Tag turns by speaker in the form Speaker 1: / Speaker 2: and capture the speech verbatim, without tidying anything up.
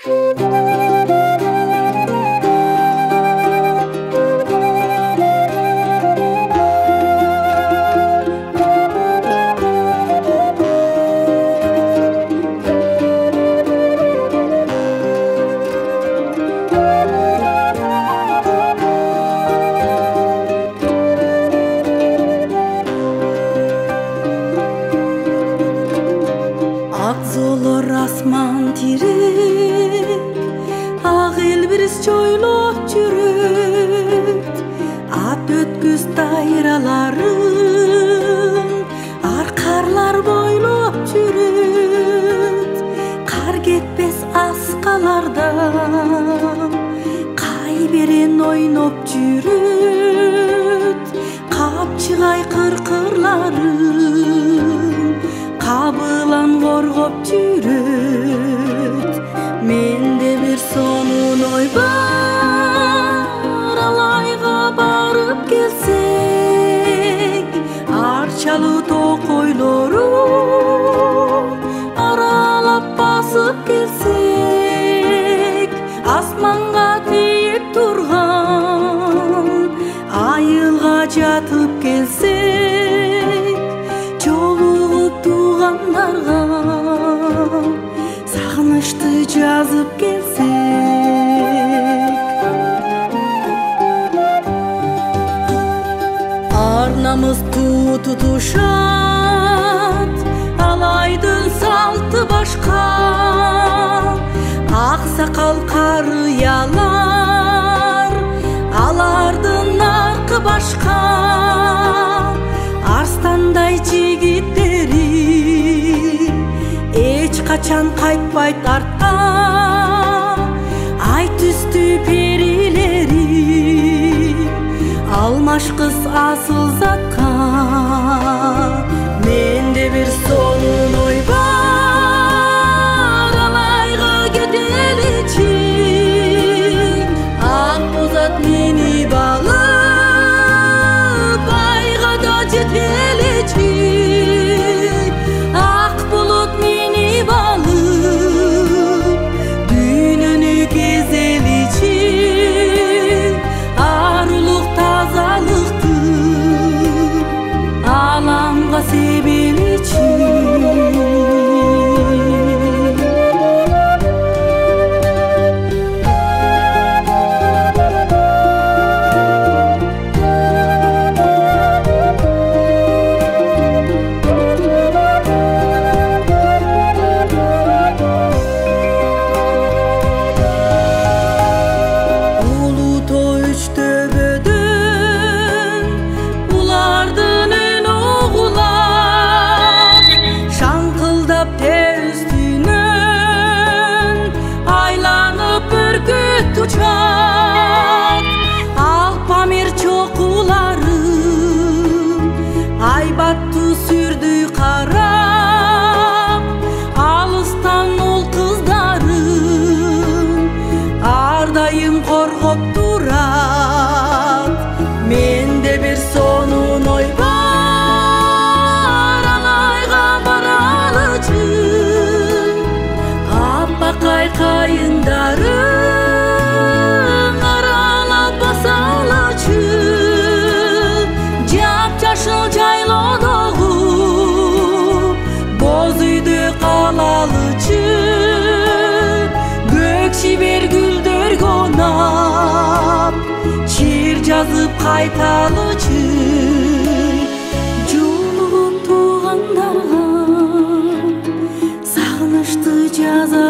Speaker 1: Akzolor asman tirek, aq elbiriz çoylop жүрөт. At өткүз тайраларын, аркарлар бойлоп жүрөт. Кар кетпес аскалардан, кай берен ойноп жүрөт. Капчыгай кыркырларын, кабылан коргоп жүрөт. Менде бир сонун ой бар, алайга барып келсек, арчалуу токойлору аралап басып келсек, асманга тийип турган айылга жатып келсек, жолугуп тугандарга сагынычты жазып келсек. Арнамыз туу тутушат, алайдын салты башка. Аксакал карыялар, алардын наркы башка. Арстандай жигиттери эч качан кайтпайт артка. Ай түстү перилери алмаш кыз асыл затка. Менде бир сонун ой бар, алайга кетеличи. Ак бозат мени балып, айга да жетеличи. Ак булут мени балып, дүйнөнү кезеличи. Арулук тазалыкты аламга себеличи. Ал Памир чокуларын айбаттуу сүрдү карап, алыстан ол кыздарын ар дайым коргоп турат. Менде бир сонун ой бар, алайга баралычы. Аппакай кайындарын аралап басалычы. Жап-жашыл жайлоодогу боз үйдө калалычы. Көк шибер гүлдөргө онап, чир жазып кайталычы. Жолугуп тугандарга сагынычты жаза